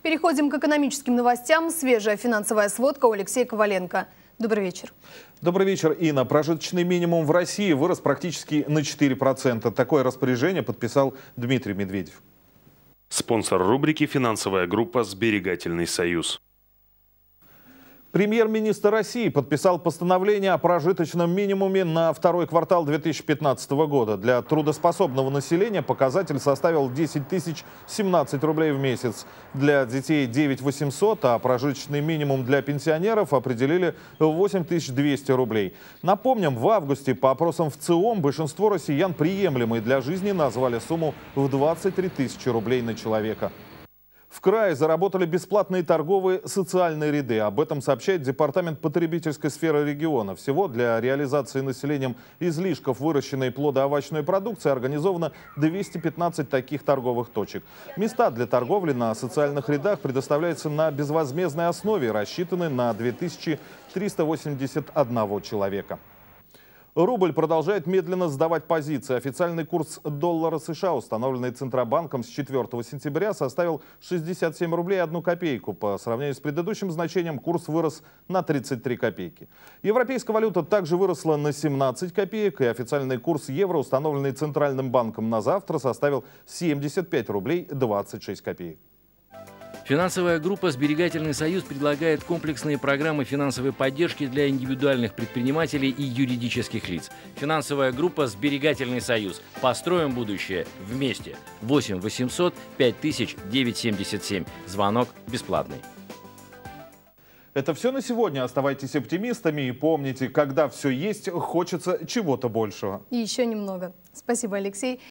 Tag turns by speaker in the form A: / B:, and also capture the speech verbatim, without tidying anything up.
A: Переходим к экономическим новостям. Свежая финансовая сводка у Алексея Коваленко. Добрый вечер.
B: Добрый вечер, Инна. Прожиточный минимум в России вырос практически на четыре процента. Такое распоряжение подписал Дмитрий Медведев.
C: Спонсор рубрики — финансовая группа «Сберегательный союз».
B: Премьер-министр России подписал постановление о прожиточном минимуме на второй квартал две тысячи пятнадцатого года. Для трудоспособного населения показатель составил десять тысяч семнадцать рублей в месяц. Для детей девять тысяч восемьсот, а прожиточный минимум для пенсионеров определили восемь тысяч двести рублей. Напомним, в августе по опросам в ЦИОМ большинство россиян приемлемой для жизни назвали сумму в двадцать три тысячи рублей на человека. В крае заработали бесплатные торговые социальные ряды. Об этом сообщает Департамент потребительской сферы региона. Всего для реализации населением излишков выращенной плодоовощной продукции организовано двести пятнадцать таких торговых точек. Места для торговли на социальных рядах предоставляются на безвозмездной основе, рассчитаны на две тысячи триста восемьдесят одного человека. Рубль продолжает медленно сдавать позиции. Официальный курс доллара США, установленный Центробанком с четвёртого сентября, составил шестьдесят семь рублей одну копейку. По сравнению с предыдущим значением курс вырос на тридцать три копейки. Европейская валюта также выросла на семнадцать копеек, и официальный курс евро, установленный Центральным банком на завтра, составил семьдесят пять рублей двадцать шесть копеек.
D: Финансовая группа «Сберегательный союз» предлагает комплексные программы финансовой поддержки для индивидуальных предпринимателей и юридических лиц. Финансовая группа «Сберегательный союз». Построим будущее вместе. восемь восемьсот пять тысяч девятьсот семьдесят семь. Звонок бесплатный.
B: Это все на сегодня. Оставайтесь оптимистами и помните, когда все есть, хочется чего-то большего.
A: И еще немного. Спасибо, Алексей.